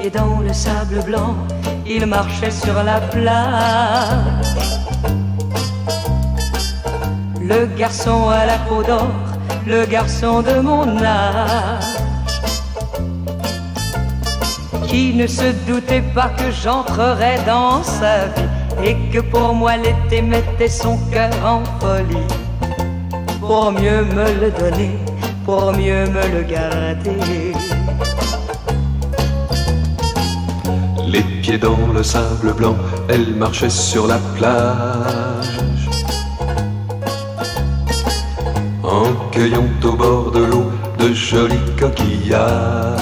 pieds dans le sable blanc, il marchait sur la plage. Le garçon à la peau d'or, le garçon de mon âge, qui ne se doutait pas que j'entrerais dans sa vie et que pour moi l'été mettait son cœur en folie, pour mieux me le donner, pour mieux me le garder. Les pieds dans le sable blanc, elle marchait sur la plage, en cueillant au bord de l'eau de jolis coquillages.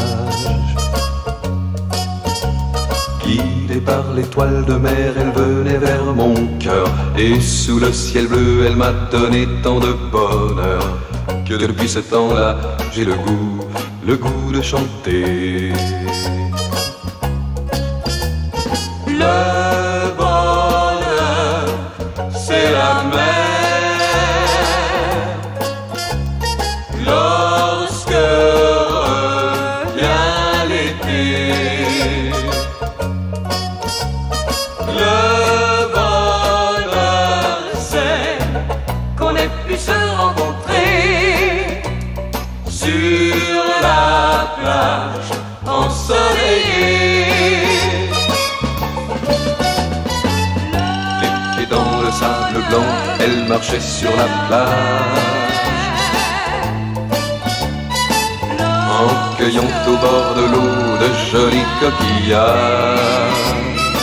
Guidée par l'étoile de mer, elle venait vers mon cœur, et sous le ciel bleu, elle m'a donné tant de bonheur que depuis ce temps-là, j'ai le goût de chanter. Le bonheur, c'est la mer. Lorsque revient l'été, le bonheur, c'est qu'on ait pu se rencontrer sur la plage ensoleillée. Les pieds dans le sable blanc, elle marchait sur la plage, en cueillant au bord de l'eau de jolis coquillages.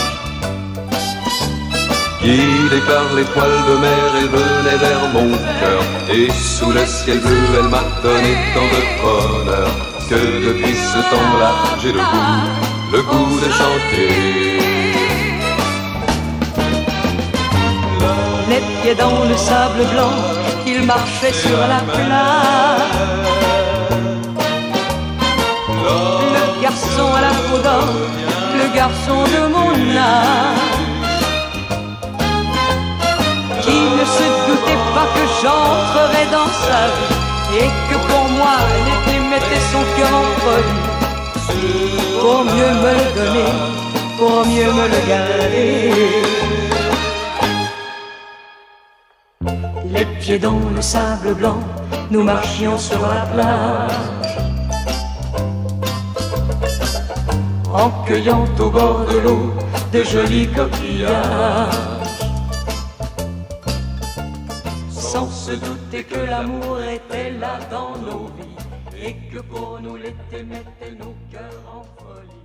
Guidée par l'étoile de mer, elle venait vers mon cœur, et sous le ciel bleu, elle m'a donné tant de bonheur que depuis ce temps-là, j'ai le goût de chanter. Les pieds dans le sable blanc, il marchait sur la plage. Le garçon à la peau d'or, le garçon de mon âge, qui ne se doutait pas que j'entrerais dans sa vie et que pour moi l'été mettait son cœur en folie, pour mieux me le donner, pour mieux me le garder. Les pieds dans le sable blanc, nous marchions sur la plage, en cueillant au bord de l'eau de jolis coquillages, sans se douter que l'amour était là dans nos vies et que pour nous l'été mettait nos cœurs en folie.